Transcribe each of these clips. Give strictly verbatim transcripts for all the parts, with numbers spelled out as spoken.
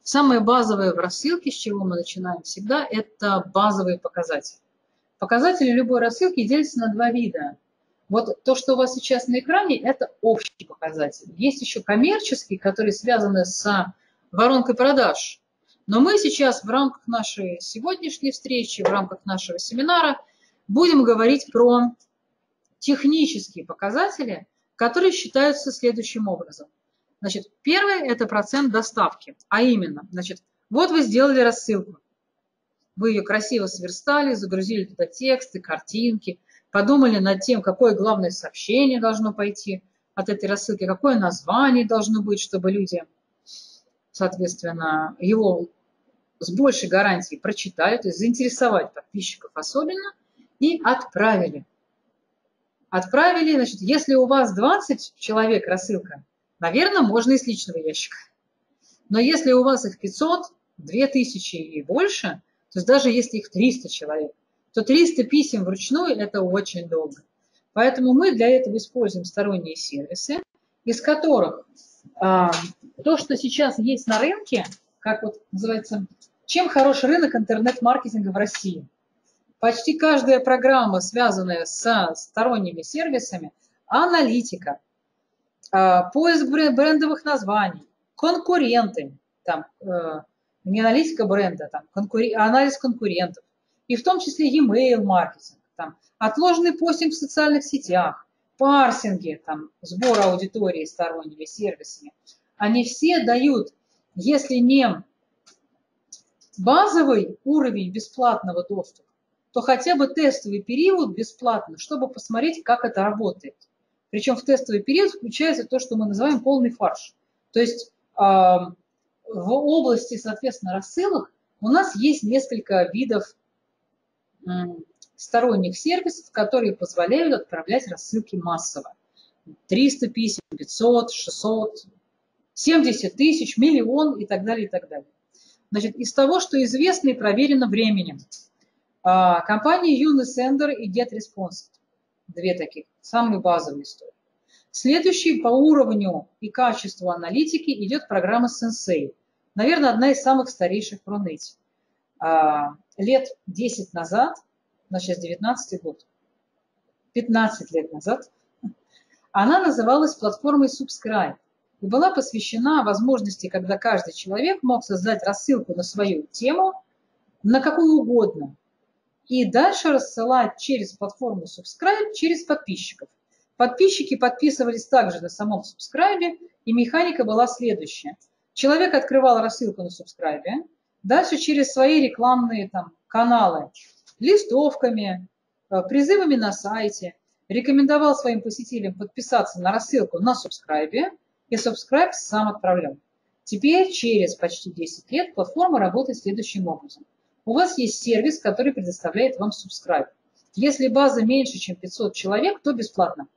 Самое базовое в рассылке, с чего мы начинаем всегда, это базовые показатели. Показатели любой рассылки делятся на два вида. Вот то, что у вас сейчас на экране, это общий показатель. Есть еще коммерческие, которые связаны с воронкой продаж. Но мы сейчас в рамках нашей сегодняшней встречи, в рамках нашего семинара будем говорить про технические показатели, которые считаются следующим образом. Значит, первый – это процент доставки, а именно, значит, вот вы сделали рассылку, вы ее красиво сверстали, загрузили туда тексты, картинки, подумали над тем, какое главное сообщение должно пойти от этой рассылки, какое название должно быть, чтобы люди, соответственно, его с большей гарантией прочитали, то есть заинтересовать подписчиков особенно, и отправили. Отправили, значит, если у вас двадцать человек рассылка, наверное, можно и с личного ящика. Но если у вас их пятьсот, две тысячи и больше, то есть даже если их триста человек, то триста писем вручную – это очень долго. Поэтому мы для этого используем сторонние сервисы, из которых а, то, что сейчас есть на рынке, как вот называется, чем хорош рынок интернет-маркетинга в России. Почти каждая программа, связанная со сторонними сервисами, аналитика, поиск брендовых названий, конкуренты, там, не аналитика бренда, там, конкурен... анализ конкурентов, и в том числе e-mail маркетинг, там, отложенный постинг в социальных сетях, парсинги, там, сбор аудитории сторонними сервисами. Они все дают, если не базовый уровень бесплатного доступа, то хотя бы тестовый период бесплатно, чтобы посмотреть, как это работает. Причем в тестовый период включается то, что мы называем полный фарш. То есть э, в области, соответственно, рассылок у нас есть несколько видов э, сторонних сервисов, которые позволяют отправлять рассылки массово. триста писем, пятьсот, шестьсот, семьдесят тысяч, миллион и так далее, и так далее. Значит, из того, что известно и проверено временем, э, компании Unisender и GetResponse. Две таких, самые базовые истории. Следующий по уровню и качеству аналитики идет программа Sensei. Наверное, одна из самых старейших в Рунете. Лет десять назад, значит, сейчас девятнадцатый год, пятнадцать лет назад, она называлась платформой Subscribe и была посвящена возможности, когда каждый человек мог создать рассылку на свою тему, на какую угодно, и дальше рассылать через платформу Subscribe, через подписчиков. Подписчики подписывались также на самом Subscribe, и механика была следующая. Человек открывал рассылку на Subscribe, дальше через свои рекламные там, каналы, листовками, призывами на сайте, рекомендовал своим посетителям подписаться на рассылку на Subscribe, и Subscribe сам отправлял. Теперь, через почти десять лет, платформа работает следующим образом. У вас есть сервис, который предоставляет вам Subscribe. Если база меньше, чем пятьсот человек, то бесплатно.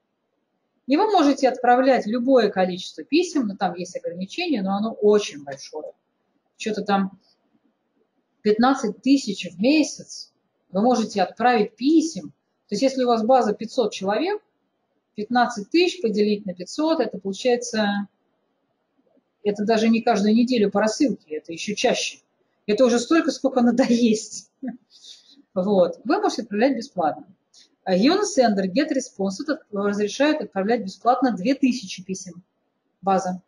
И вы можете отправлять любое количество писем, но там есть ограничение, но оно очень большое. Что-то там пятнадцать тысяч в месяц вы можете отправить писем. То есть если у вас база пятьсот человек, пятнадцать тысяч поделить на пятьсот, это получается, это даже не каждую неделю по рассылке, это еще чаще. Это уже столько, сколько надо есть. Вот. Вы можете отправлять бесплатно. Unisender, GetResponse разрешают отправлять бесплатно две тысячи писем. База.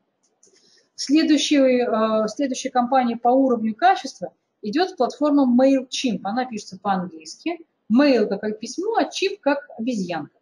Следующая, следующая компания по уровню качества идет платформа MailChimp. Она пишется по-английски. Mail как письмо, а Chimp как обезьянка.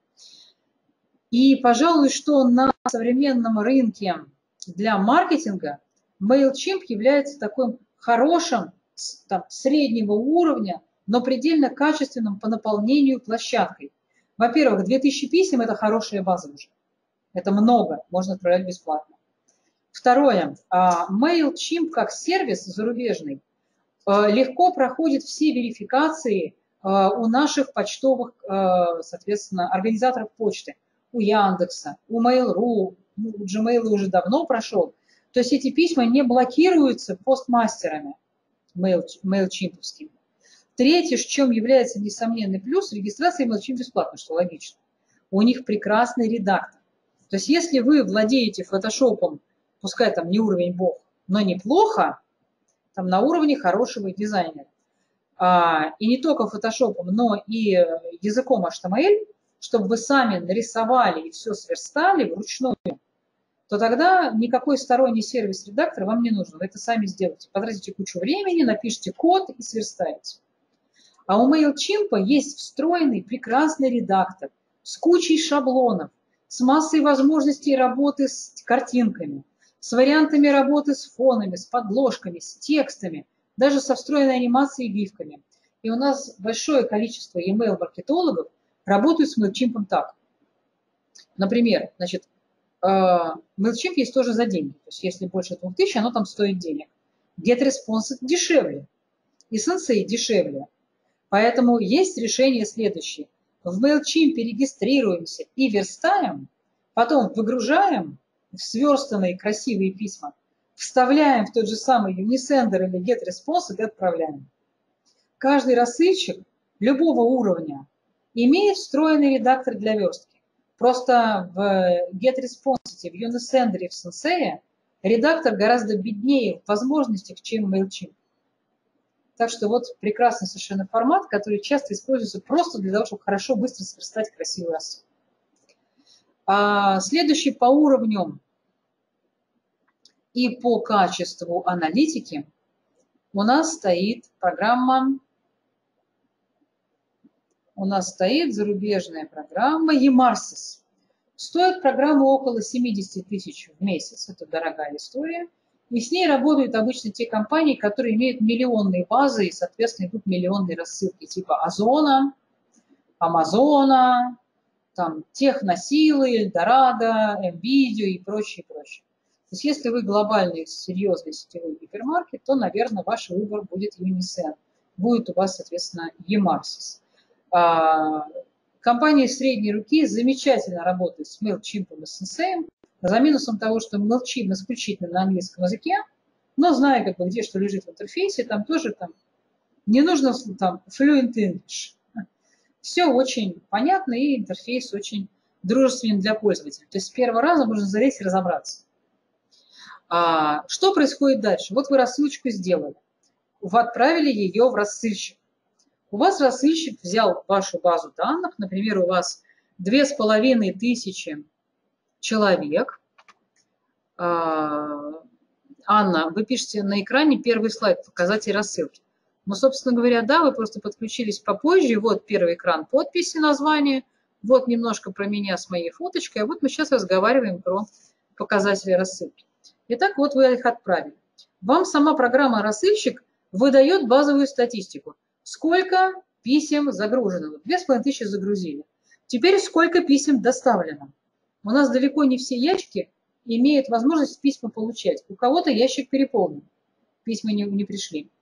И, пожалуй, что на современном рынке для маркетинга MailChimp является таким хорошим, там, среднего уровня, но предельно качественным по наполнению площадкой. Во-первых, две тысячи писем – это хорошая база уже. Это много, можно отправлять бесплатно. Второе, MailChimp как сервис зарубежный легко проходит все верификации у наших почтовых, соответственно, организаторов почты. У Яндекса, у Mail.ru, ну, у Gmail уже давно прошел. То есть эти письма не блокируются постмастерами MailChimp-овскими. Третье, в чем является несомненный плюс, регистрация MailChimp бесплатна, что логично. У них прекрасный редактор. То есть если вы владеете фотошопом, пускай там не уровень бог, но неплохо, там, на уровне хорошего дизайнера. А, и не только фотошопом, но и языком эйч ти эм эль, чтобы вы сами нарисовали и все сверстали вручную, то тогда никакой сторонний сервис-редактор вам не нужен. Вы это сами сделаете. Потратите кучу времени, напишите код и сверстаете. А у MailChimp есть встроенный прекрасный редактор с кучей шаблонов, с массой возможностей работы с картинками, с вариантами работы с фонами, с подложками, с текстами, даже со встроенной анимацией и гифками. И у нас большое количество e-mail-маркетологов работают с MailChimp так. Например, значит, MailChimp есть тоже за деньги. То есть если больше двух тысяч, оно там стоит денег. GetResponse дешевле. И Sensei дешевле. Поэтому есть решение следующее. В MailChimp регистрируемся и верстаем, потом выгружаем в сверстанные красивые письма, вставляем в тот же самый Unisender или GetResponse и отправляем. Каждый рассылщик любого уровня имеет встроенный редактор для верстки. Просто в GetResponse, в Unisender и в Sensei редактор гораздо беднее в возможностях, чем MailChimp. Так что вот прекрасный совершенно формат, который часто используется просто для того, чтобы хорошо, быстро сверстать красивый рассыл. А следующий по уровню и по качеству аналитики у нас стоит программа, у нас стоит зарубежная программа eMarsys. Стоит программа около семьдесят тысяч в месяц, это дорогая история. И с ней работают обычно те компании, которые имеют миллионные базы и, соответственно, идут миллионные рассылки, типа Озона, Амазона, там, Техносилы, Эльдорадо, МВидео и прочее, прочее. То есть если вы глобальный, серьезный сетевой гипермаркет, то, наверное, ваш выбор будет Unisend. Будет у вас, соответственно, eMarsys. А, компания средней руки замечательно работает с MailChimp и Sensei. За минусом того, что MailChimp исключительно на английском языке, но зная, как бы, где что лежит в интерфейсе, там тоже там, не нужно там fluent English. Все очень понятно, и интерфейс очень дружественен для пользователя. То есть с первого раза можно залезть и разобраться. А, что происходит дальше? Вот вы рассылочку сделали. Вы отправили ее в рассылщик. У вас рассылщик взял вашу базу данных, например, у вас две с половиной тысячи человек. Анна, вы пишете на экране первый слайд, показатель рассылки. Ну, собственно говоря, да, вы просто подключились попозже. Вот первый экран подписи, название. Вот немножко про меня с моей фоточкой. А вот мы сейчас разговариваем про показатели рассылки. Итак, вот вы их отправили. Вам сама программа рассылщик выдает базовую статистику. Сколько писем загружено? Две с половиной тысячи загрузили. Теперь сколько писем доставлено? У нас далеко не все ящики имеют возможность письма получать. У кого-то ящик переполнен, письма не, не пришли.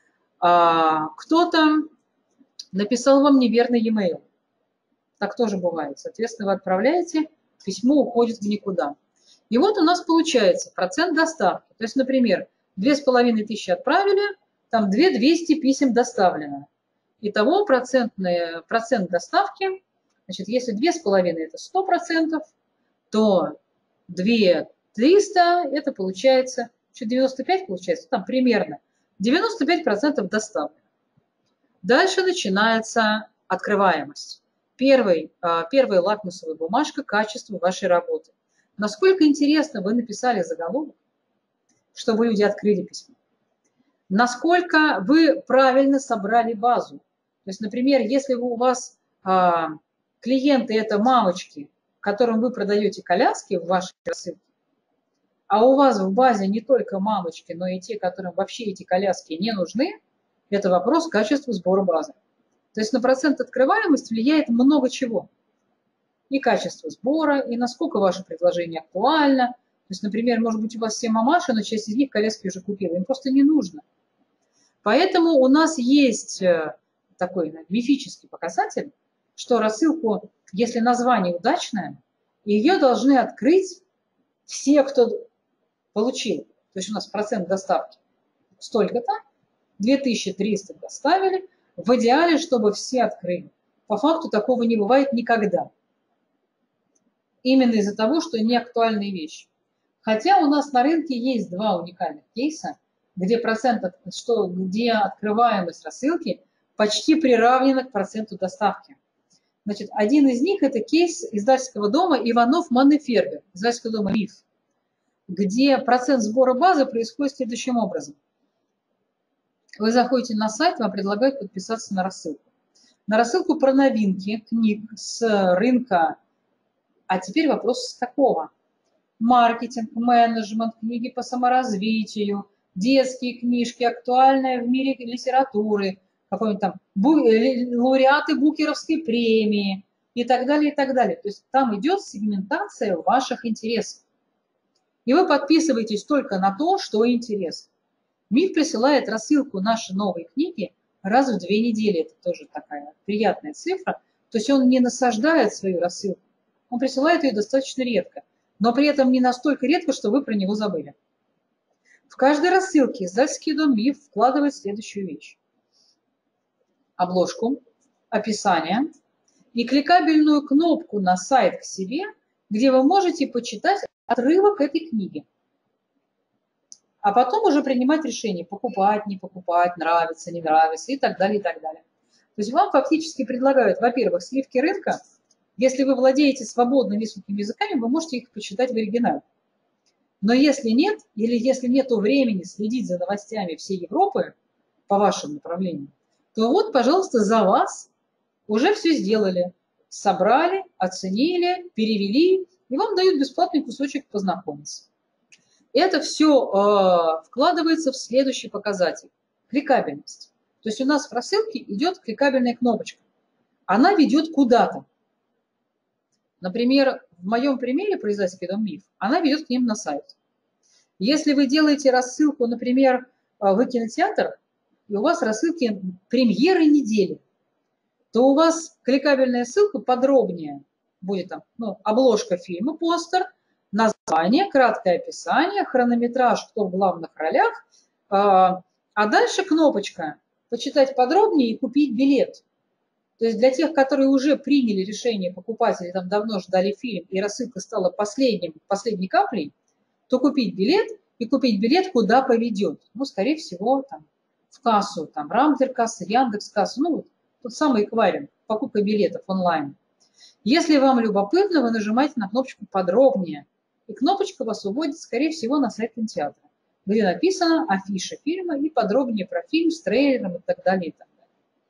А, кто-то написал вам неверный e-mail. Так тоже бывает. Соответственно, вы отправляете, письмо уходит в никуда. И вот у нас получается процент доставки. То есть, например, две с половиной тысячи отправили, там две тысячи двести писем доставлено. Итого процентный, процент доставки, значит, если две с половиной это сто процентов, то две тысячи триста это получается, что девяносто пять получается, там примерно девяносто пять процентов доставлено. Дальше начинается открываемость. Первый, первая лакмусовая бумажка качества вашей работы. Насколько интересно вы написали заголовок, чтобы люди открыли письмо. Насколько вы правильно собрали базу. То есть, например, если у вас а, клиенты – это мамочки, которым вы продаете коляски в вашей рассылке, а у вас в базе не только мамочки, но и те, которым вообще эти коляски не нужны, это вопрос качества сбора базы. То есть на процент открываемости влияет много чего. И качество сбора, и насколько ваше предложение актуально. То есть, например, может быть, у вас все мамаши, но часть из них коляски уже купила. Им просто не нужно. Поэтому у нас есть такой мифический показатель, что рассылку, если название удачное, ее должны открыть все, кто получил. То есть у нас процент доставки столько-то, две тысячи триста доставили. В идеале, чтобы все открыли. По факту такого не бывает никогда. Именно из-за того, что не актуальные вещи. Хотя у нас на рынке есть два уникальных кейса, где, процент, что, где открываемость рассылки почти приравнена к проценту доставки. Значит, один из них – это кейс издательского дома Иванов Маннефербер, издательского дома «Миф», где процент сбора базы происходит следующим образом. Вы заходите на сайт, вам предлагают подписаться на рассылку. На рассылку про новинки книг с рынка. А теперь вопрос с какого? Маркетинг, менеджмент, книги по саморазвитию, детские книжки, актуальная в мире литературы, какой-нибудь там лауреаты Букеровской премии и так далее, и так далее. То есть там идет сегментация ваших интересов. И вы подписываетесь только на то, что интересно. Миф присылает рассылку нашей новой книги раз в две недели. Это тоже такая приятная цифра. То есть он не насаждает свою рассылку. Он присылает ее достаточно редко. Но при этом не настолько редко, что вы про него забыли. В каждой рассылке издательский дом «Миф» вкладывает следующую вещь. Обложку, описание и кликабельную кнопку на сайт к себе, где вы можете почитать отрывок этой книги. А потом уже принимать решение, покупать, не покупать, нравится, не нравится и так далее, и так далее. То есть вам фактически предлагают, во-первых, сливки рынка. Если вы владеете свободно несколькими языками, вы можете их почитать в оригинале. Но если нет, или если нет времени следить за новостями всей Европы по вашему направлению, то вот, пожалуйста, за вас уже все сделали. Собрали, оценили, перевели, и вам дают бесплатный кусочек познакомиться. Это все э, вкладывается в следующий показатель – кликабельность. То есть у нас в рассылке идет кликабельная кнопочка. Она ведет куда-то. Например, в моем примере про издательский дом «Миф», она ведет к ним на сайт. Если вы делаете рассылку, например, в кинотеатр, и у вас рассылки премьеры недели, то у вас кликабельная ссылка подробнее будет там, ну, обложка фильма, постер, название, краткое описание, хронометраж, кто в главных ролях, а дальше кнопочка «Почитать подробнее и купить билет». То есть для тех, которые уже приняли решение покупать или там давно ждали фильм, и рассылка стала последним, последней каплей, то купить билет и купить билет куда поведет. Ну, скорее всего, там, в кассу, там, Рамтер-касса, Яндекс-касса, ну, тот самый эквайринг, покупка билетов онлайн. Если вам любопытно, вы нажимаете на кнопочку «Подробнее», и кнопочка вас уводит, скорее всего, на сайт кинотеатра, где написано афиша фильма и подробнее про фильм с трейлером и так далее, и так далее.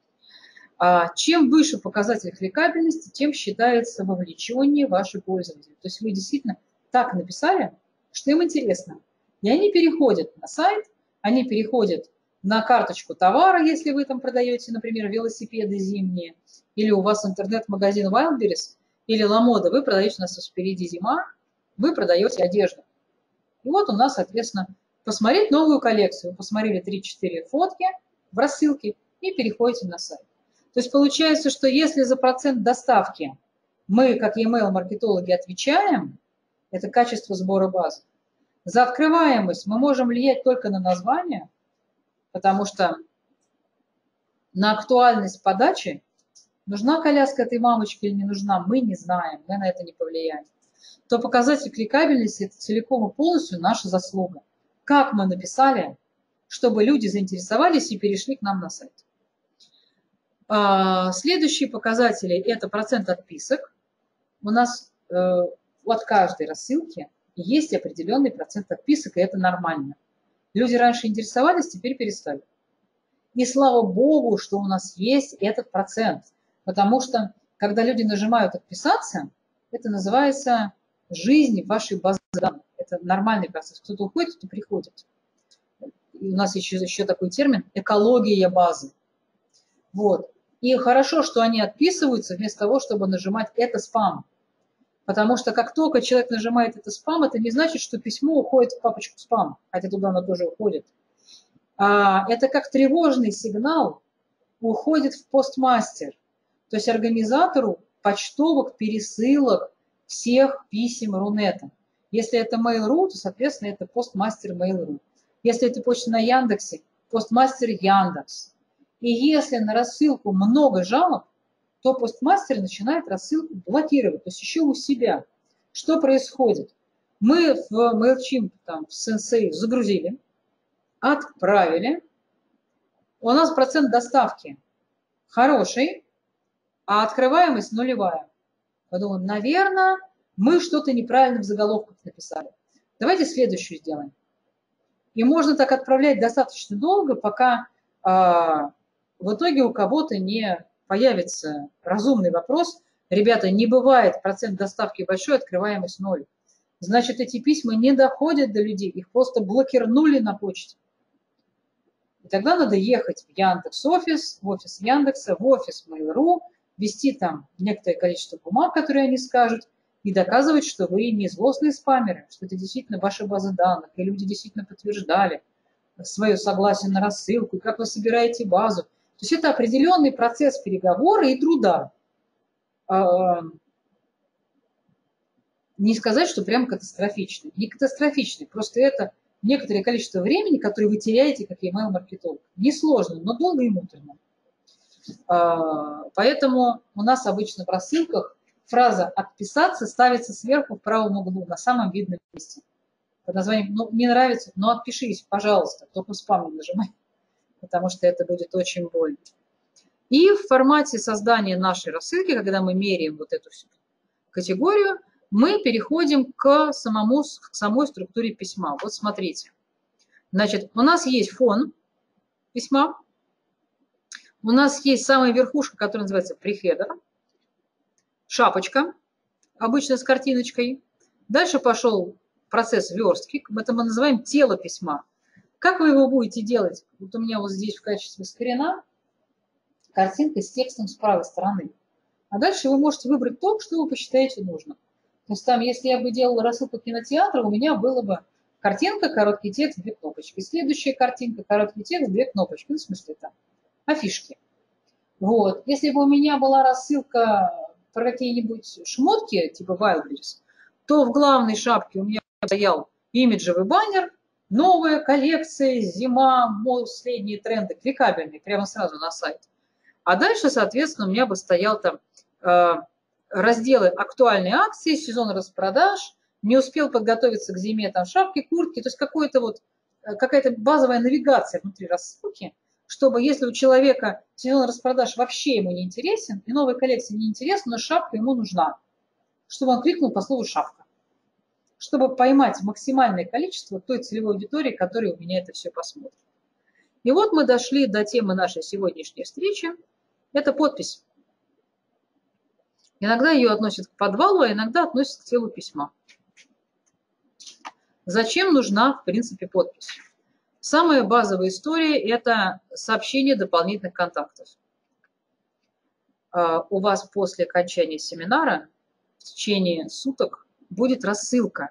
А чем выше показатель кликабельности, тем считается вовлечение ваших пользователей. То есть вы действительно так написали, что им интересно. И они переходят на сайт, они переходят на карточку товара, если вы там продаете, например, велосипеды зимние, или у вас интернет-магазин Wildberries, или Ламода, вы продаете, у нас впереди зима, вы продаете одежду. И вот у нас, соответственно, посмотреть новую коллекцию. Вы посмотрели три-четыре фотки в рассылке и переходите на сайт. То есть получается, что если за процент доставки мы, как e-mail-маркетологи, отвечаем, это качество сбора базы, за открываемость мы можем влиять только на название, потому что на актуальность подачи, нужна коляска этой мамочки или не нужна, мы не знаем, мы на это не повлияем. То показатель кликабельности – это целиком и полностью наша заслуга. Как мы написали, чтобы люди заинтересовались и перешли к нам на сайт. Следующие показатели – это процент отписок. У нас от каждой рассылки есть определенный процент отписок, и это нормально. Люди раньше интересовались, теперь перестали. И слава богу, что у нас есть этот процент. Потому что, когда люди нажимают «Отписаться», это называется жизнь в вашей базе данных. Это нормальный процесс. Кто-то уходит, кто-то приходит. И у нас еще, еще такой термин – экология базы. Вот. И хорошо, что они отписываются вместо того, чтобы нажимать «это спам». Потому что как только человек нажимает «это спам», это не значит, что письмо уходит в папочку спам, хотя туда оно тоже уходит. А это как тревожный сигнал уходит в постмастер, то есть организатору почтовых пересылок всех писем Рунета. Если это Mail.ru, то, соответственно, это постмастер Mail.ru. Если это почта на Яндексе, постмастер Яндекс. И если на рассылку много жалоб, то постмастер начинает рассылку блокировать, то есть еще у себя. Что происходит? Мы в MailChimp, там, в Sensei загрузили, отправили. У нас процент доставки хороший, а открываемость нулевая. Подумаем, наверное, мы что-то неправильно в заголовках написали. Давайте следующую сделаем. И можно так отправлять достаточно долго, пока э, в итоге у кого-то не появится разумный вопрос. Ребята, не бывает процент доставки большой, открываемость ноль. Значит, эти письма не доходят до людей, их просто блокирнули на почте. И тогда надо ехать в Яндекс.Офис, в офис Яндекса, в офис Mail.ru, вести там некоторое количество бумаг, которые они скажут, и доказывать, что вы не злостные спамеры, что это действительно ваша база данных, и люди действительно подтверждали свое согласие на рассылку, и как вы собираете базу. То есть это определенный процесс переговора и труда. Не сказать, что прям катастрофичный. Не катастрофичный, просто это некоторое количество времени, которое вы теряете как email-маркетолог. Несложно, но долго и муторно. Поэтому у нас обычно в рассылках фраза «отписаться» ставится сверху в правом углу, на самом видном месте. Под названием «ну, не нравится, но отпишись, пожалуйста», только спам не нажимай, потому что это будет очень больно. И в формате создания нашей рассылки, когда мы меряем вот эту всю категорию, мы переходим к, самому, к самой структуре письма. Вот смотрите. Значит, у нас есть фон письма, у нас есть самая верхушка, которая называется прихедер, шапочка, обычно с картиночкой. Дальше пошел процесс верстки, это мы называем тело письма. Как вы его будете делать? Вот у меня вот здесь в качестве скрина картинка с текстом с правой стороны. А дальше вы можете выбрать то, что вы посчитаете нужным. То есть там, если я бы делала рассылку кинотеатра, у меня было бы картинка, короткий текст, две кнопочки. Следующая картинка, короткий текст, две кнопочки. Ну, в смысле, там, афишки. Вот. Если бы у меня была рассылка про какие-нибудь шмотки, типа Wildberries, то в главной шапке у меня стоял имиджевый баннер, новая коллекция, зима, последние тренды, кликабельные, прямо сразу на сайт. А дальше, соответственно, у меня бы стоял там э, разделы актуальные акции, сезон распродаж, не успел подготовиться к зиме, там шапки, куртки, то есть какой-то вот, какая-то базовая навигация внутри рассылки, чтобы если у человека сезон распродаж вообще ему не интересен, и новая коллекция не интересна, но шапка ему нужна, чтобы он кликнул по слову «шапка», чтобы поймать максимальное количество той целевой аудитории, которая у меня это все посмотрит. И вот мы дошли до темы нашей сегодняшней встречи. Это подпись. Иногда ее относят к подвалу, а иногда относят к телу письма. Зачем нужна, в принципе, подпись? Самая базовая история – это сообщение дополнительных контактов. У вас после окончания семинара в течение суток будет рассылка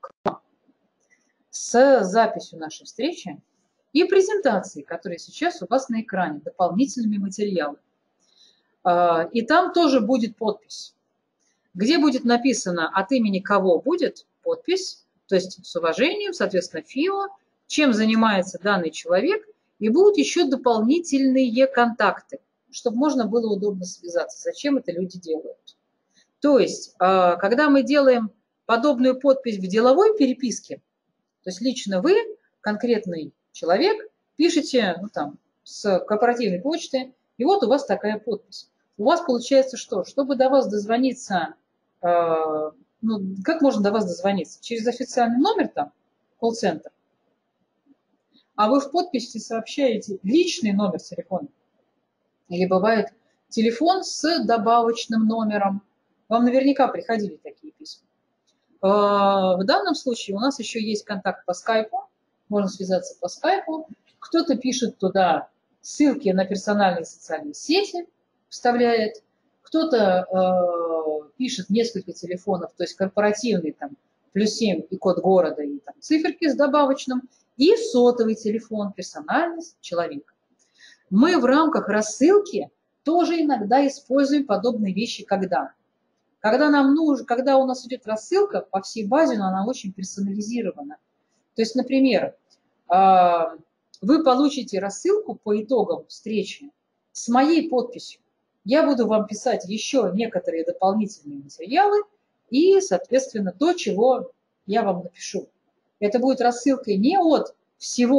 с записью нашей встречи и презентацией, которая сейчас у вас на экране, дополнительными материалами. И там тоже будет подпись, где будет написано, от имени кого будет подпись, то есть с уважением, соответственно, ФИО, чем занимается данный человек, и будут еще дополнительные контакты, чтобы можно было удобно связаться, зачем это люди делают. То есть, когда мы делаем подобную подпись в деловой переписке, то есть лично вы, конкретный человек, пишете ну, там, с корпоративной почты, и вот у вас такая подпись. У вас получается что? Чтобы до вас дозвониться, э, ну, как можно до вас дозвониться? Через официальный номер там, колл-центр. А вы в подписи сообщаете личный номер телефона. Или бывает телефон с добавочным номером. Вам наверняка приходили такие письма. Э, в данном случае у нас еще есть контакт по скайпу. Можно связаться по скайпу. Кто-то пишет туда ссылки на персональные социальные сети, вставляет, кто-то э, пишет несколько телефонов, то есть корпоративный там плюс семь и код города, и там циферки с добавочным, и сотовый телефон, персональный человека. Мы в рамках рассылки тоже иногда используем подобные вещи, когда? Когда нам нужно, когда у нас идет рассылка по всей базе, но она очень персонализирована. То есть, например, э, вы получите рассылку по итогам встречи с моей подписью. Я буду вам писать еще некоторые дополнительные материалы и, соответственно, то, чего я вам напишу. Это будет рассылка не от всего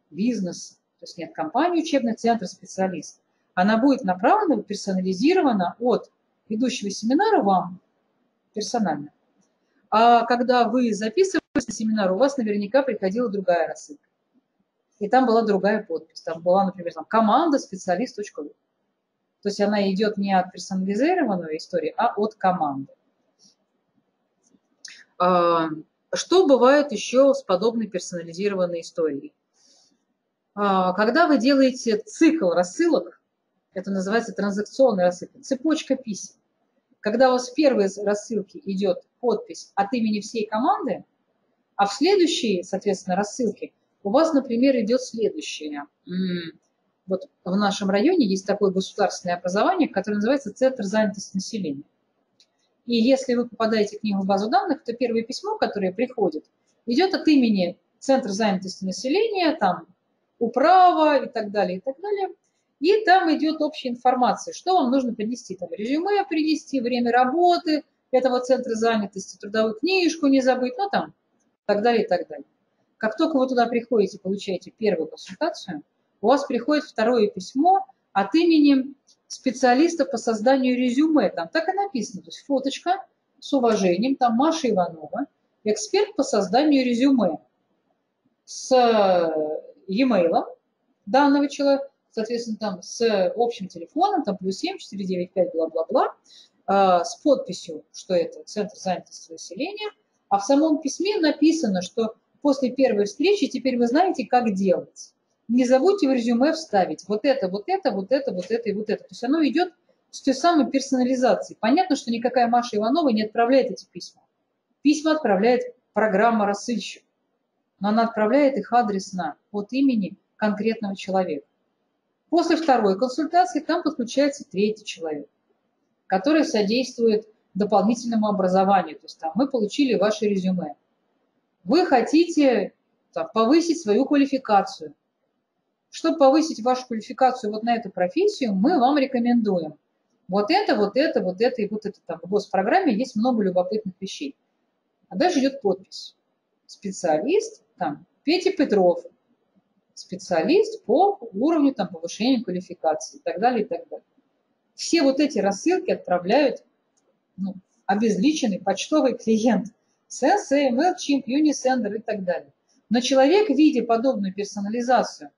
бизнеса, то есть не от компании учебный центр специалист. Она будет направлена, персонализирована от ведущего семинара вам персонально. А когда вы записывались на семинар, у вас наверняка приходила другая рассылка. И там была другая подпись. Там была, например, там, команда специалист.ру. То есть она идет не от персонализированной истории, а от команды. Что бывает еще с подобной персонализированной историей? Когда вы делаете цикл рассылок, это называется транзакционная рассылка, цепочка писем. Когда у вас в первой рассылке идет подпись от имени всей команды, а в следующей, соответственно, рассылке у вас, например, идет следующее. Вот в нашем районе есть такое государственное образование, которое называется Центр занятости населения. И если вы попадаете к ним в базу данных, то первое письмо, которое приходит, идет от имени Центра занятости населения, там, управа и так далее, и так далее. И там идет общая информация, что вам нужно принести. Там резюме принести, время работы этого центра занятости, трудовую книжку не забыть, ну там, и так далее, и так далее. Как только вы туда приходите, получаете первую консультацию, у вас приходит второе письмо от имени специалиста по созданию резюме. Там так и написано, то есть фоточка с уважением, там Маша Иванова, эксперт по созданию резюме с e-mail данного человека, соответственно, там с общим телефоном, там плюс семь четыре девять пять, бла-бла-бла, э, с подписью, что это Центр занятости населения, а в самом письме написано, что после первой встречи теперь вы знаете, как делать. Не забудьте в резюме вставить вот это, вот это, вот это, вот это и вот это. То есть оно идет с той самой персонализацией. Понятно, что никакая Маша Иванова не отправляет эти письма. Письма отправляет программа рассылщик, но она отправляет их адресно от имени конкретного человека. После второй консультации к нам подключается третий человек, который содействует дополнительному образованию. То есть там мы получили ваше резюме. Вы хотите там, повысить свою квалификацию. Чтобы повысить вашу квалификацию вот на эту профессию, мы вам рекомендуем вот это, вот это, вот это и вот это. Там в госпрограмме есть много любопытных вещей. А дальше идет подпись. Специалист, там, Петя Петров, специалист по уровню там, повышения квалификации и так далее, и так далее. Все вот эти рассылки отправляют ну, обезличенный почтовый клиент. Sensei, MailChimp, Unisender и так далее. Но человек, видя подобную персонализацию,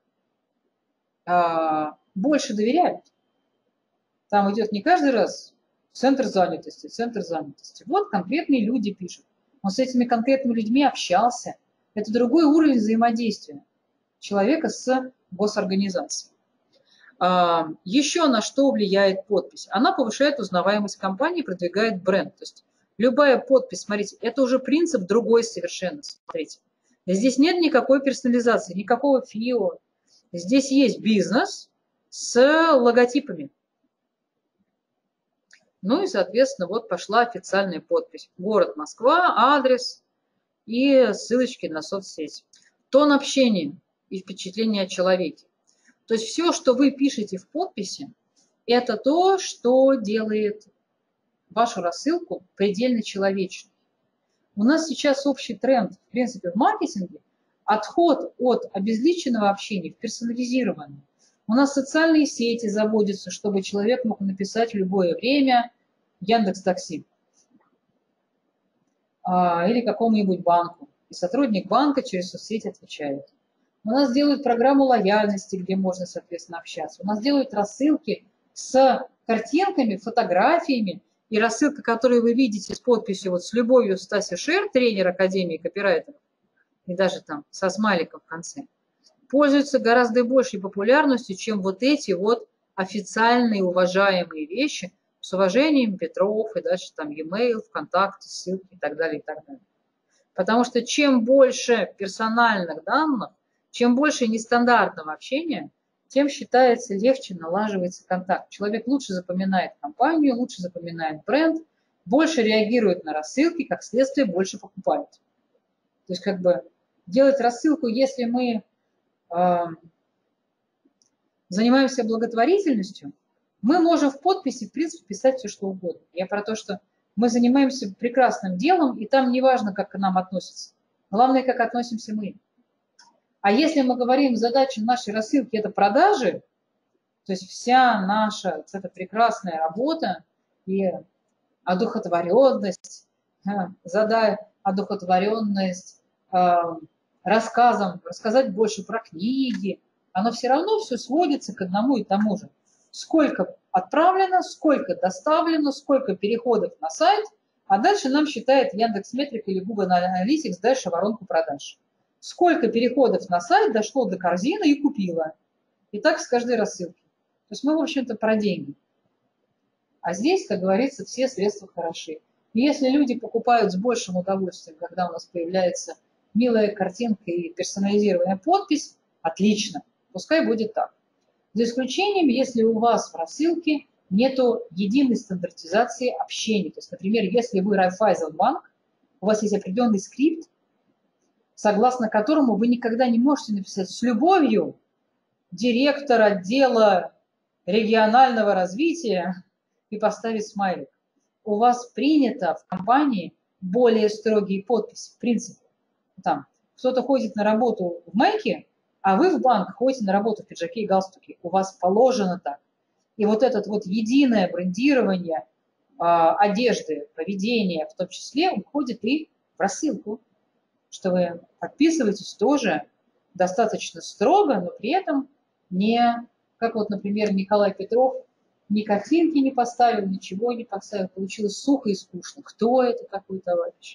больше доверяют. Там идет не каждый раз центр занятости, центр занятости. Вот конкретные люди пишут. Он с этими конкретными людьми общался. Это другой уровень взаимодействия человека с госорганизацией. Еще на что влияет подпись? Она повышает узнаваемость компании, продвигает бренд. То есть любая подпись, смотрите, это уже принцип другой совершенно. Смотрите, здесь нет никакой персонализации, никакого ФИО. Здесь есть бизнес с логотипами. Ну и, соответственно, вот пошла официальная подпись. Город Москва, адрес и ссылочки на соцсети. Тон общения и впечатление о человеке. То есть все, что вы пишете в подписи, это то, что делает вашу рассылку предельно человечной. У нас сейчас общий тренд, в принципе, в маркетинге, отход от обезличенного общения в персонализированное. У нас социальные сети заводятся, чтобы человек мог написать в любое время Яндекс.Такси или какому-нибудь банку. И сотрудник банка через соцсети отвечает. У нас делают программу лояльности, где можно, соответственно, общаться. У нас делают рассылки с картинками, фотографиями. И рассылка, которую вы видите с подписью вот с любовью Стаси Шер, тренер Академии копирайтеров, и даже там со смайликом в конце, пользуется гораздо большей популярностью, чем вот эти вот официальные уважаемые вещи с уважением Петров и дальше там e-mail, ВКонтакте, ссылки и так далее, и так далее. Потому что чем больше персональных данных, чем больше нестандартного общения, тем считается легче налаживается контакт. Человек лучше запоминает компанию, лучше запоминает бренд, больше реагирует на рассылки, как следствие больше покупает. То есть как бы делать рассылку, если мы э, занимаемся благотворительностью, мы можем в подписи, в принципе, писать все, что угодно. Я про то, что мы занимаемся прекрасным делом, и там не важно, как к нам относятся. Главное, как относимся мы. А если мы говорим, задача нашей рассылки – это продажи, то есть вся наша вот эта прекрасная работа и одухотворенность, задай одухотворенность э, рассказом, рассказать больше про книги, оно все равно все сводится к одному и тому же. Сколько отправлено, сколько доставлено, сколько переходов на сайт, а дальше нам считает Яндекс.Метрик или Google Analytics дальше воронку продаж. Сколько переходов на сайт дошло до корзины и купила. И так с каждой рассылки. То есть мы, в общем-то, про деньги. А здесь, как говорится, все средства хороши. И если люди покупают с большим удовольствием, когда у нас появляется милая картинка и персонализированная подпись, отлично, пускай будет так. За исключением, если у вас в рассылке нету единой стандартизации общения. То есть, например, если вы Райффайзенбанк, у вас есть определенный скрипт, согласно которому вы никогда не можете написать с любовью директор отдела регионального развития и поставить смайлик. У вас принято в компании более строгие подписи, в принципе. Там кто-то ходит на работу в майке, а вы в банк ходите на работу в пиджаке и галстуке. У вас положено так. И вот это вот единое брендирование э, одежды, поведения, в том числе, уходит и в рассылку, что вы подписываетесь тоже достаточно строго, но при этом не, как вот, например, Николай Петров, ни картинки не поставил, ничего не поставил. Получилось сухо и скучно. Кто это такой товарищ?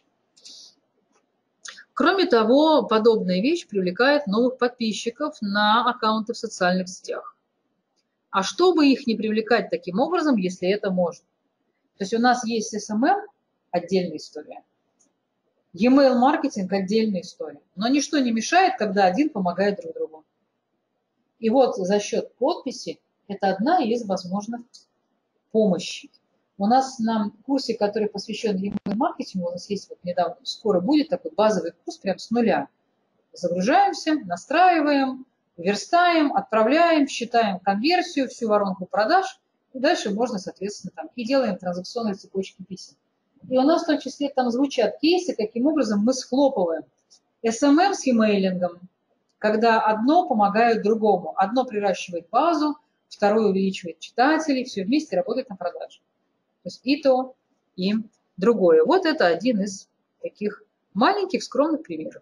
Кроме того, подобная вещь привлекает новых подписчиков на аккаунты в социальных сетях. А чтобы их не привлекать таким образом, если это можно? То есть у нас есть эс эм эм, отдельная история, e-mail маркетинг, отдельная история. Но ничто не мешает, когда один помогает друг другу. И вот за счет подписи это одна из возможных помощи. У нас на курсе, который посвящен e-mail маркетингу, у нас есть вот недавно, скоро будет такой базовый курс прям с нуля. Загружаемся, настраиваем, верстаем, отправляем, считаем конверсию, всю воронку продаж, и дальше можно, соответственно, там и делаем транзакционные цепочки писем. И у нас в том числе там звучат кейсы, каким образом мы схлопываем эс эм эм с емейлингом, когда одно помогает другому. Одно приращивает базу, второе увеличивает читателей, все вместе работает на продаже. То есть и то, и другое. Вот это один из таких маленьких скромных примеров.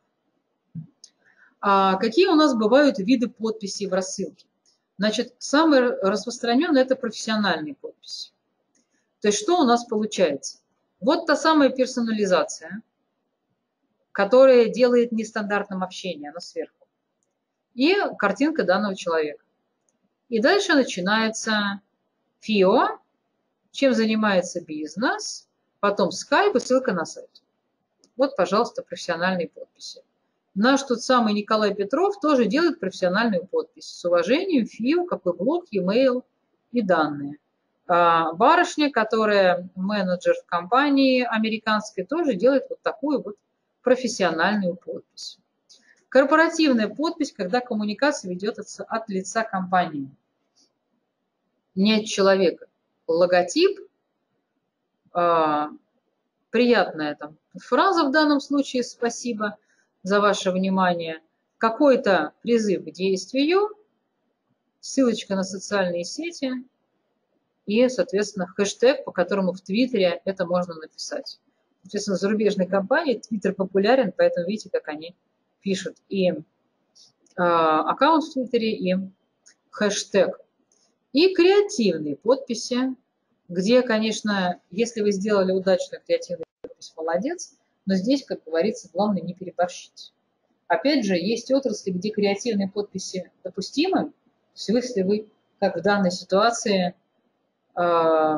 А какие у нас бывают виды подписей в рассылке? Значит, самый распространенный – это профессиональные подписи. То есть что у нас получается? Вот та самая персонализация, которая делает нестандартным общение, она сверху. И картинка данного человека. И дальше начинается ФИО, чем занимается бизнес, потом скайп и ссылка на сайт. Вот, пожалуйста, профессиональные подписи. Наш тот самый Николай Петров тоже делает профессиональную подпись. С уважением, ФИО, какой блог, e-mail и данные. А барышня, которая менеджер в компании американской, тоже делает вот такую вот профессиональную подпись. Корпоративная подпись, когда коммуникация ведет от лица компании. Не от человека. Логотип, а, приятная там фраза в данном случае, спасибо за ваше внимание, какой-то призыв к действию, ссылочка на социальные сети и, соответственно, хэштег, по которому в Твиттере это можно написать. Соответственно, зарубежные компании, Твиттер популярен, поэтому видите, как они пишут и э, аккаунт в Твиттере, и хэштег. И креативные подписи, где, конечно, если вы сделали удачную креативную подпись, молодец, но здесь, как говорится, главное не переборщить. Опять же, есть отрасли, где креативные подписи допустимы, то есть если вы, как в данной ситуации, э, а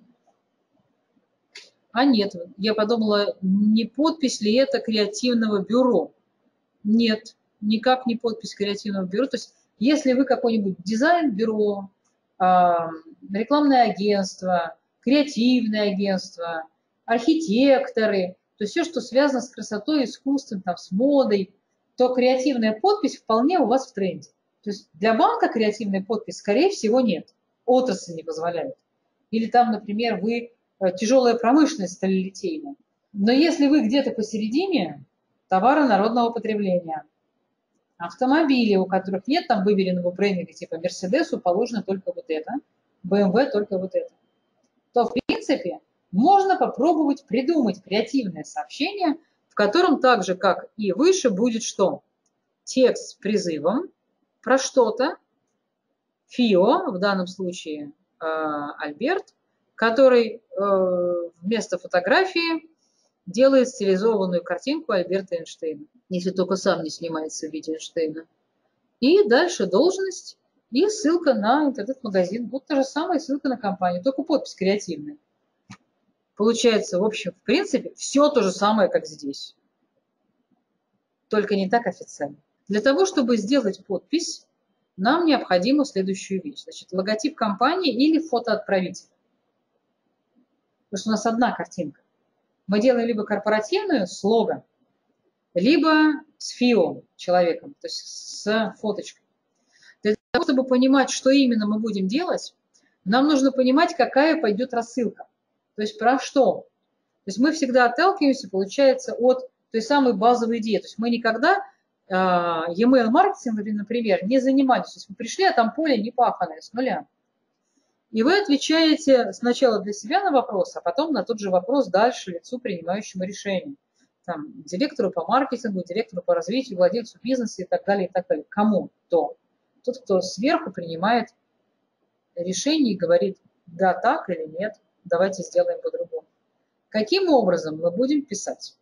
нет, я подумала, не подпись ли это креативного бюро? Нет, никак не подпись креативного бюро. То есть если вы какое-нибудь дизайн-бюро, э, рекламное агентство, креативное агентство, архитекторы, то есть все, что связано с красотой, искусством, там, с модой, то креативная подпись вполне у вас в тренде. То есть для банка креативная подпись, скорее всего, нет. Отрасль не позволяет. Или там, например, вы тяжелая промышленность сталелитейная. Но если вы где-то посередине, товары народного потребления, Автомобили, у которых нет там выверенного брендинга, типа Мерседесу положено только вот это, бэ эм вэ только вот это, то, в принципе, можно попробовать придумать креативное сообщение, в котором так же, как и выше, будет что? Текст с призывом про что-то, ФИО, в данном случае э, Альберт, который э, вместо фотографии делает стилизованную картинку Альберта Эйнштейна, если только сам не снимается в виде Эйнштейна. И дальше должность и ссылка на интернет-магазин. Вот та же самая ссылка на компанию, только подпись креативная. Получается, в общем, в принципе, все то же самое, как здесь. Только не так официально. Для того, чтобы сделать подпись, нам необходима следующую вещь. Значит, логотип компании или фотоотправитель. Потому что у нас одна картинка. Мы делаем либо корпоративную с лого, либо с ФИО человеком, то есть с фоточкой. Для того, чтобы понимать, что именно мы будем делать, нам нужно понимать, какая пойдет рассылка. То есть про что. То есть мы всегда отталкиваемся, получается, от той самой базовой идеи. То есть мы никогда э, e-mail-маркетингом, например, не занимались. То есть мы пришли, а там поле не паханое, с нуля. И вы отвечаете сначала для себя на вопрос, а потом на тот же вопрос дальше лицу, принимающему решение. Там, директору по маркетингу, директору по развитию, владельцу бизнеса и так далее, и так далее. Кому? Кто? Тот, кто сверху принимает решение и говорит, да, так или нет, давайте сделаем по-другому. Каким образом мы будем писать?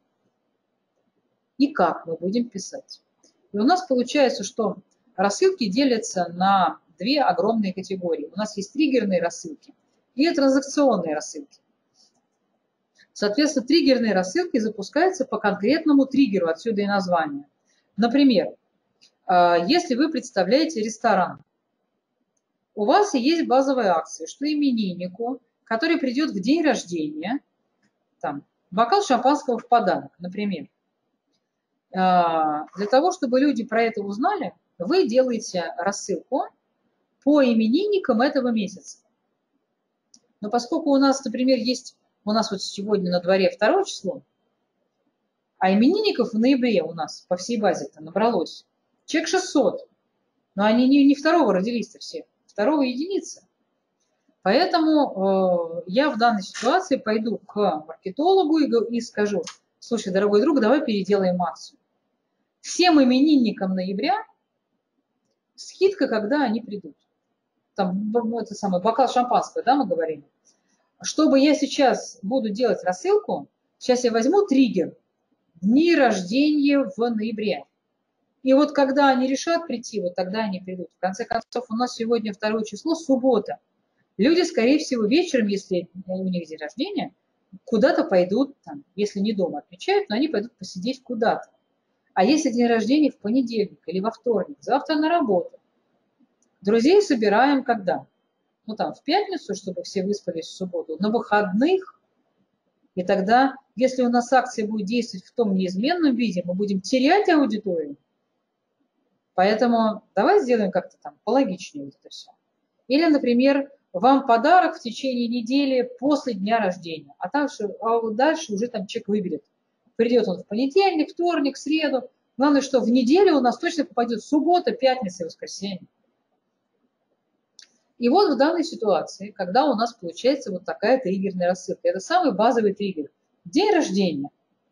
И как мы будем писать? И у нас получается, что рассылки делятся на две огромные категории. У нас есть триггерные рассылки и транзакционные рассылки. Соответственно, триггерные рассылки запускаются по конкретному триггеру, отсюда и название. Например, если вы представляете ресторан, у вас есть базовая акция, что имениннику, который придет в день рождения, там, бокал шампанского в подарок, например. Для того, чтобы люди про это узнали, вы делаете рассылку по именинникам этого месяца. Но поскольку у нас, например, есть, у нас вот сегодня на дворе второе число, а именинников в ноябре у нас по всей базе-то набралось человек шестьсот, но они не, не второго родились-то все, второго единицы. Поэтому э, я в данной ситуации пойду к маркетологу и, и скажу, слушай, дорогой друг, давай переделаем акцию. Всем именинникам ноября скидка, когда они придут. Там, это самое, бокал шампанского, да, мы говорим. Чтобы я сейчас буду делать рассылку, сейчас я возьму триггер «Дни рождения в ноябре». И вот когда они решат прийти, вот тогда они придут. В конце концов, у нас сегодня второе число, суббота. Люди, скорее всего, вечером, если у них день рождения, куда-то пойдут, там, если не дома отмечают, но они пойдут посидеть куда-то. А если день рождения в понедельник или во вторник, завтра на работу. Друзей собираем когда? Ну там в пятницу, чтобы все выспались в субботу, на выходных. И тогда, если у нас акция будет действовать в том неизменном виде, мы будем терять аудиторию. Поэтому давай сделаем как-то там пологичнее вот это все. Или, например, вам подарок в течение недели после дня рождения, а, также, а вот дальше уже там человек выберет. Придет он в понедельник, вторник, среду. Главное, что в неделю у нас точно попадет суббота, пятница и воскресенье. И вот в данной ситуации, когда у нас получается вот такая триггерная рассылка, это самый базовый триггер. День рождения.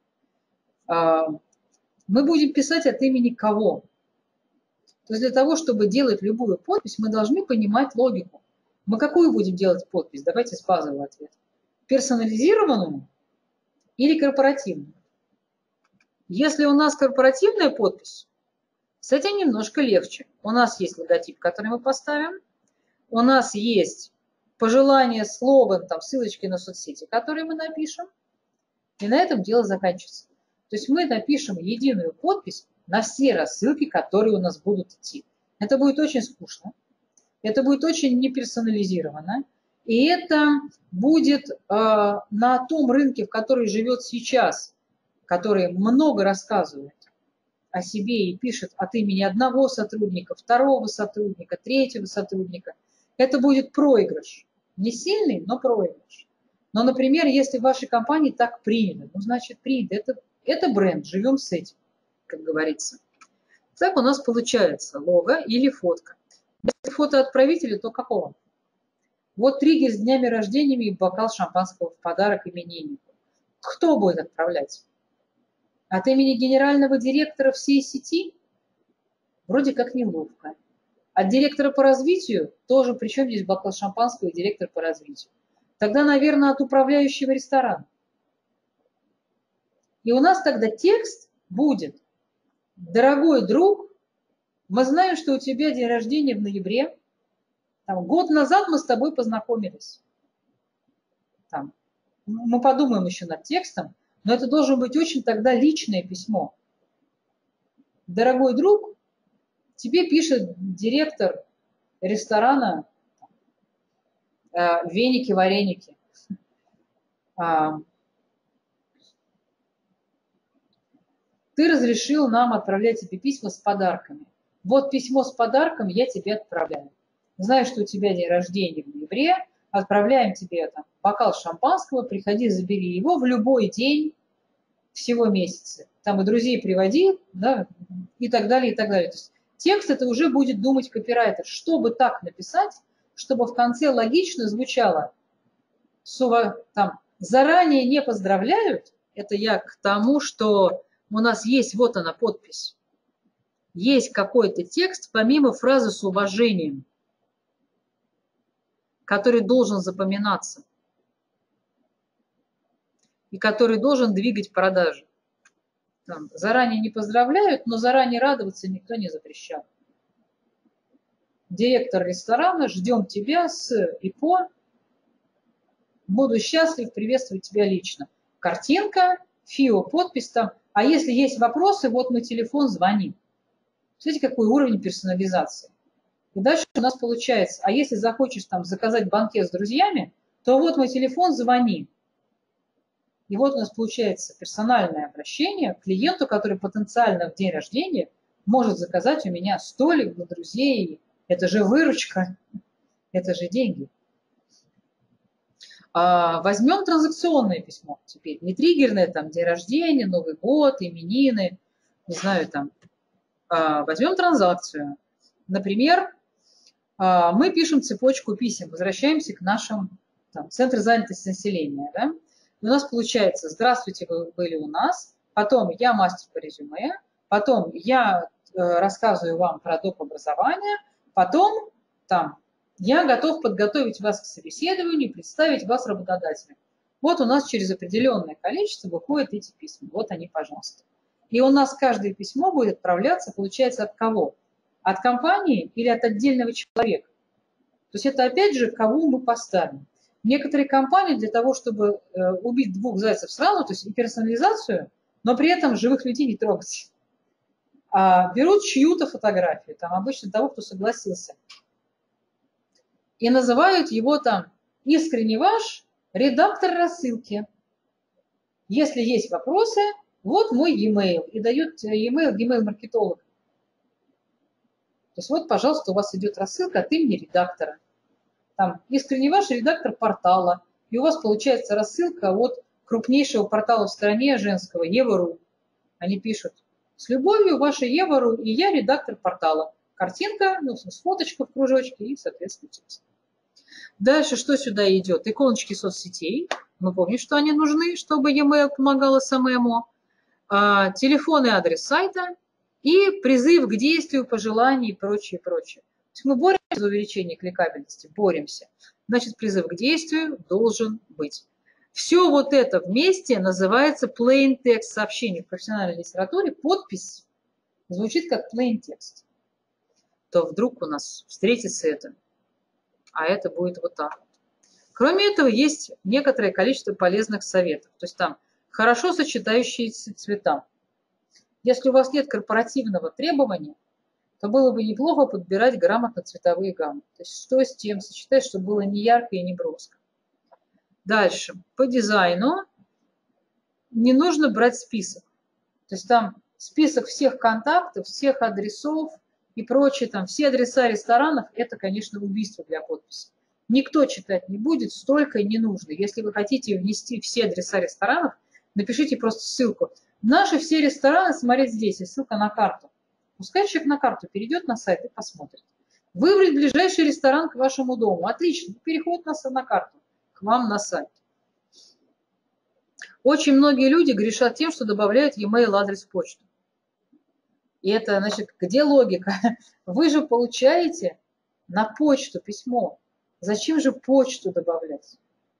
Мы будем писать от имени кого? То есть для того, чтобы делать любую подпись, мы должны понимать логику. Мы какую будем делать подпись? Давайте с базового ответа. Персонализированную или корпоративную? Если у нас корпоративная подпись, с этим немножко легче. У нас есть логотип, который мы поставим. У нас есть пожелание, слоган, там, ссылочки на соцсети, которые мы напишем. И на этом дело заканчивается. То есть мы напишем единую подпись на все рассылки, которые у нас будут идти. Это будет очень скучно. Это будет очень неперсонализировано. И это будет э, на том рынке, в который живет сейчас, который много рассказывает о себе и пишет от имени одного сотрудника, второго сотрудника, третьего сотрудника. Это будет проигрыш. Не сильный, но проигрыш. Но, например, если в вашей компании так принято, ну, значит, принято. Это, это бренд, живем с этим, как говорится. Так у нас получается лого или фотка. Если фото отправителя, то какого? Вот триггер с днями рождения и бокал шампанского в подарок имениннику. Кто будет отправлять? От имени генерального директора всей сети? Вроде как неловко. От директора по развитию тоже, причем здесь бокал шампанского и директор по развитию. Тогда, наверное, от управляющего ресторана. И у нас тогда текст будет: дорогой друг, мы знаем, что у тебя день рождения в ноябре. Там, год назад мы с тобой познакомились. Там, мы подумаем еще над текстом, но это должен быть очень тогда личное письмо. Дорогой друг, тебе пишет директор ресторана э, «Веники-вареники». А, ты разрешил нам отправлять тебе письма с подарками. Вот письмо с подарком я тебе отправляю. Знаю, что у тебя день рождения в ноябре, отправляем тебе там бокал шампанского, приходи, забери его в любой день всего месяца. Там и друзей приводи, да, и так далее, и так далее. То есть текст это уже будет думать копирайтер, чтобы так написать, чтобы в конце логично звучало. Там, заранее не поздравляют, это я к тому, что у нас есть, вот она, подпись. Есть какой-то текст, помимо фразы с уважением, который должен запоминаться и который должен двигать продажи. Там, заранее не поздравляют, но заранее радоваться никто не запрещал. Директор ресторана, ждем тебя с ИПО. Буду счастлив приветствовать тебя лично. Картинка, ФИО, подпись там. А если есть вопросы, вот мой телефон, звони. Смотрите, какой уровень персонализации. И дальше у нас получается, а если захочешь там заказать банкет с друзьями, то вот мой телефон, звони. И вот у нас получается персональное обращение к клиенту, который потенциально в день рождения может заказать у меня столик для друзей. Это же выручка, это же деньги. А, возьмем транзакционное письмо теперь. Не триггерное, там, день рождения, Новый год, именины, не знаю, там. А, возьмем транзакцию. Например, а, мы пишем цепочку писем, возвращаемся к нашему центру занятости населения. Да? У нас получается: здравствуйте, вы были у нас, потом я мастер по резюме, потом я э, рассказываю вам про доп. Образование, потом там я готов подготовить вас к собеседованию, представить вас работодателям. Вот у нас через определенное количество выходят эти письма. Вот они, пожалуйста. И у нас каждое письмо будет отправляться, получается, от кого? От компании или от отдельного человека? То есть это опять же, кого мы поставим. Некоторые компании для того, чтобы э, убить двух зайцев сразу, то есть и персонализацию, но при этом живых людей не трогать, а берут чью-то фотографию, там обычно того, кто согласился, и называют его там искренне ваш редактор рассылки. Если есть вопросы, вот мой e-mail. И дают e-mail e-mail-маркетолог. То есть вот, пожалуйста, у вас идет рассылка от имени редактора. Там искренне ваш редактор портала. И у вас получается рассылка от крупнейшего портала в стране женского, Ева.ру. Они пишут: с любовью, ваша Ева.ру, и я редактор портала. Картинка, ну, с фоточкой в кружочке и, соответственно, текст. Дальше что сюда идет? Иконочки соцсетей. Мы помним, что они нужны, чтобы e-mail помогал эс эм эм. А, телефон и адрес сайта. И призыв к действию, пожелания и прочее, прочее. То есть мы боремся за увеличение кликабельности, боремся. Значит, призыв к действию должен быть. Все вот это вместе называется plain text сообщение. В профессиональной литературе подпись звучит как plain text. То вдруг у нас встретится это, а это будет вот так вот. Кроме этого, есть некоторое количество полезных советов. То есть там хорошо сочетающиеся цвета. Если у вас нет корпоративного требования, то было бы неплохо подбирать грамотно цветовые гаммы. То есть что с тем сочетать, чтобы было не ярко и не броско. Дальше. По дизайну не нужно брать список. То есть там список всех контактов, всех адресов и прочее. Там все адреса ресторанов – это, конечно, убийство для подписи. Никто читать не будет, столько и не нужно. Если вы хотите внести все адреса ресторанов, напишите просто ссылку. Наши все рестораны смотреть здесь, и ссылка на карту. Пускай человек на карту перейдет на сайт и посмотрит. Выбрать ближайший ресторан к вашему дому. Отлично. Переход на, на карту к вам на сайт. Очень многие люди грешат тем, что добавляют e-mail адрес в почту. И это, значит, где логика? Вы же получаете на почту письмо. Зачем же почту добавлять?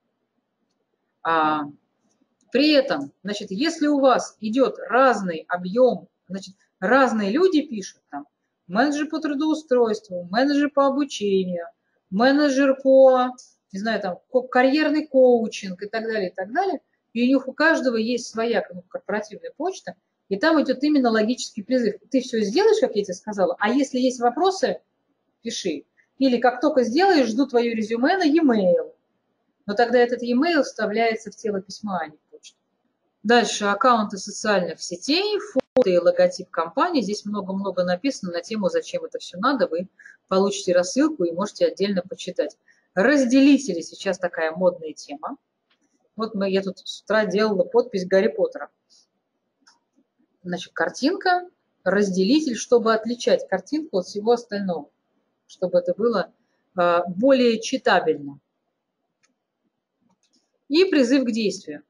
А, при этом, значит, если у вас идет разный объем, значит, разные люди пишут там, менеджер по трудоустройству, менеджер по обучению, менеджер по, не знаю, там, карьерный коучинг и так далее, и так далее, и у них у каждого есть своя корпоративная почта, и там идет именно логический призыв. Ты все сделаешь, как я тебе сказала, а если есть вопросы, пиши. Или как только сделаешь, жду твое резюме на e-mail. Но тогда этот e-mail вставляется в тело письма, а не в почту. Дальше аккаунты социальных сетей, фото и логотип компании. Здесь много-много написано на тему, зачем это все надо. Вы получите рассылку и можете отдельно почитать. Разделители сейчас такая модная тема. Вот мы, я тут с утра делала подпись Гарри Поттера. Значит, картинка, разделитель, чтобы отличать картинку от всего остального, чтобы это было э, более читабельно. И призыв к действию.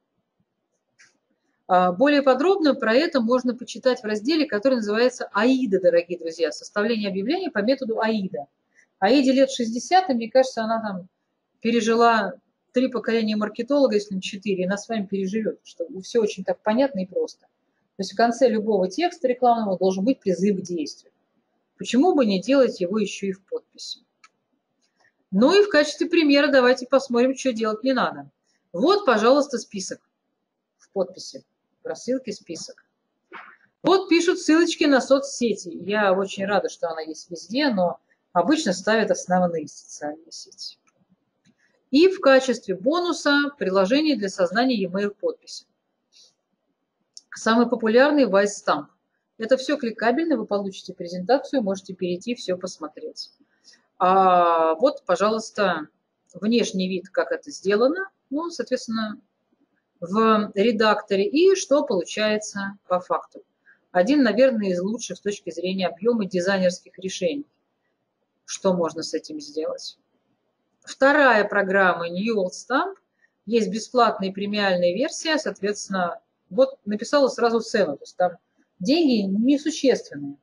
Э, более подробно про это можно почитать в разделе, который называется АИДа, дорогие друзья, составление объявления по методу АИДа. АИДе лет шестьдесят, и мне кажется, она там пережила три поколения маркетолога, если не четыре, и она с вами переживет, что все очень так понятно и просто. То есть в конце любого текста рекламного должен быть призыв к действию. Почему бы не делать его еще и в подписи? Ну и в качестве примера давайте посмотрим, что делать не надо. Вот, пожалуйста, список в подписи. В рассылке список. Вот пишут ссылочки на соцсети. Я очень рада, что она есть везде, но обычно ставят основные социальные сети. И в качестве бонуса приложение для создания e-mail подписи. Самый популярный ViceStamp. Это все кликабельно, вы получите презентацию, можете перейти, все посмотреть. А вот, пожалуйста, внешний вид, как это сделано, ну, соответственно, в редакторе. И что получается по факту. Один, наверное, из лучших с точки зрения объема дизайнерских решений. Что можно с этим сделать? Вторая программа New Old Stamp. Есть бесплатная и премиальная версия, соответственно, вот написала сразу цену, то есть там деньги несущественные.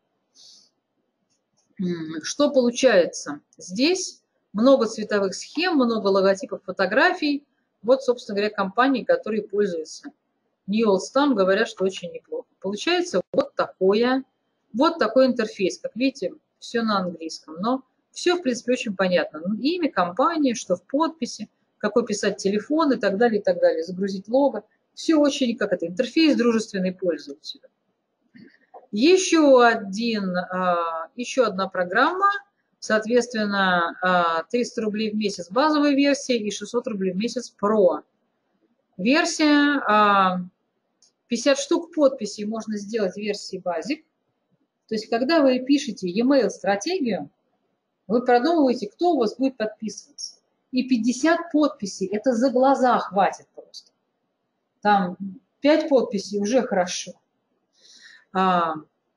Что получается? Здесь много цветовых схем, много логотипов, фотографий. Вот, собственно говоря, компании, которые пользуются New Old Stamp, говорят, что очень неплохо. Получается вот такое, вот такой интерфейс. Как видите, все на английском, но все, в принципе, очень понятно. Имя компании, что в подписи, какой писать телефон и так далее, и так далее. Загрузить лого. Все очень, как это, интерфейс дружественный пользователю. Еще, один, еще одна программа, соответственно, триста рублей в месяц базовая версия и шестьсот рублей в месяц Pro. Версия, пятьдесят штук подписей можно сделать в версии Basic. То есть, когда вы пишете e-mail стратегию, вы продумываете, кто у вас будет подписываться. И пятьдесят подписей, это за глаза хватит просто. Там пять подписей уже хорошо. А,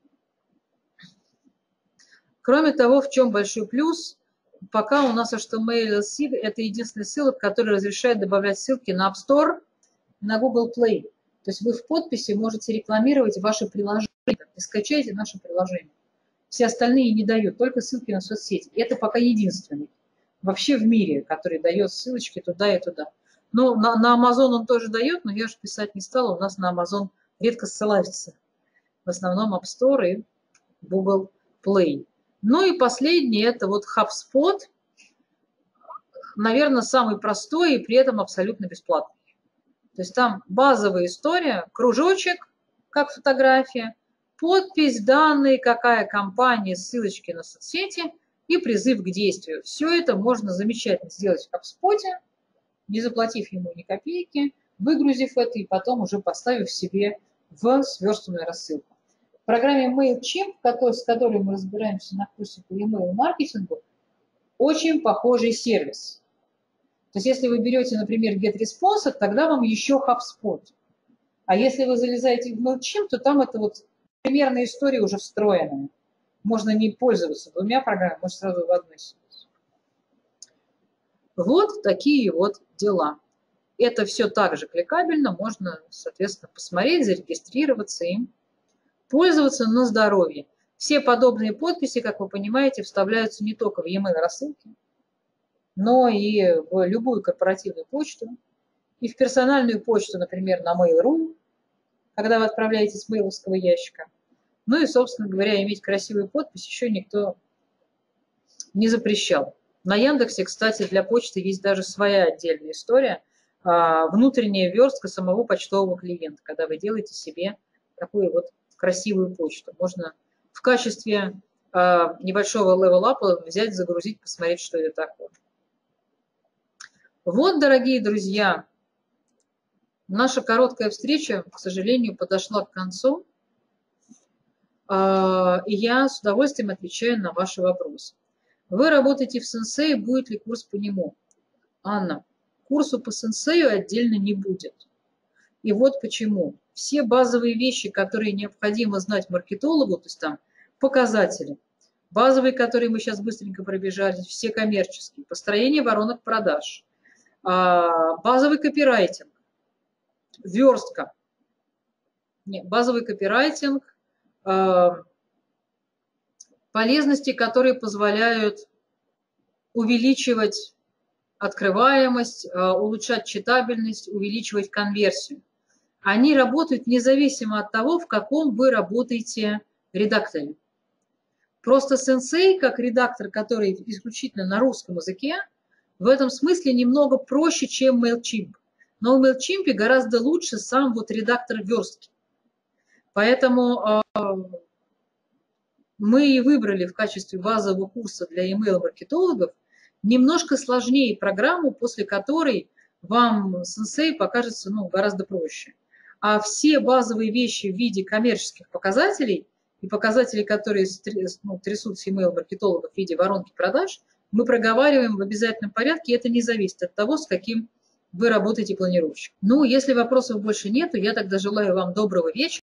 кроме того, в чем большой плюс, пока у нас эйч ти эм эль эл си это единственный ссылок, который разрешает добавлять ссылки на App Store, на Google Play. То есть вы в подписи можете рекламировать ваше приложение, и скачайте наше приложение. Все остальные не дают, только ссылки на соцсети. И это пока единственный вообще в мире, который дает ссылочки туда и туда. Ну, на, на Amazon он тоже дает, но я же писать не стала. У нас на Amazon редко ссылаются. В основном App Store и Google Play. Ну и последний, это вот HubSpot. Наверное, самый простой и при этом абсолютно бесплатный. То есть там базовая история, кружочек, как фотография, подпись, данные, какая компания, ссылочки на соцсети и призыв к действию. Все это можно замечательно сделать в HubSpot, не заплатив ему ни копейки, выгрузив это и потом уже поставив себе в сверстанную рассылку. В программе MailChimp, с которой мы разбираемся на курсе по email-маркетингу, очень похожий сервис. То есть если вы берете, например, GetResponse, тогда вам еще HubSpot. А если вы залезаете в MailChimp, то там это вот примерная история уже встроенная. Можно не пользоваться двумя программами, можно сразу в одной сидеть. Вот такие вот дела. Это все также кликабельно, можно, соответственно, посмотреть, зарегистрироваться и пользоваться на здоровье. Все подобные подписи, как вы понимаете, вставляются не только в e-mail рассылки, но и в любую корпоративную почту, и в персональную почту, например, на Mail.ru, когда вы отправляете с мейловского ящика. Ну и, собственно говоря, иметь красивую подпись еще никто не запрещал. На Яндексе, кстати, для почты есть даже своя отдельная история, внутренняя верстка самого почтового клиента, когда вы делаете себе такую вот красивую почту. Можно в качестве небольшого левел-апа взять, загрузить, посмотреть, что это такое. Вот, дорогие друзья, наша короткая встреча, к сожалению, подошла к концу. И я с удовольствием отвечаю на ваши вопросы. Вы работаете в Сенсей, будет ли курс по нему? Анна, курсу по Сенсею отдельно не будет. И вот почему. Все базовые вещи, которые необходимо знать маркетологу, то есть там показатели, базовые, которые мы сейчас быстренько пробежали, все коммерческие, построение воронок продаж, базовый копирайтинг, верстка, нет, базовый копирайтинг, полезности, которые позволяют увеличивать открываемость, улучшать читабельность, увеличивать конверсию. Они работают независимо от того, в каком вы работаете редакторе. Просто Сенсей, как редактор, который исключительно на русском языке, в этом смысле немного проще, чем MailChimp. Но в MailChimp гораздо лучше сам вот редактор верстки. Поэтому э, мы и выбрали в качестве базового курса для email-маркетологов немножко сложнее программу, после которой вам Сенсей покажется ну, гораздо проще. А все базовые вещи в виде коммерческих показателей и показателей, которые ну, трясут email-маркетологов в виде воронки продаж, мы проговариваем в обязательном порядке, и это не зависит от того, с каким вы работаете планировщиком. Ну, если вопросов больше нету, я тогда желаю вам доброго вечера.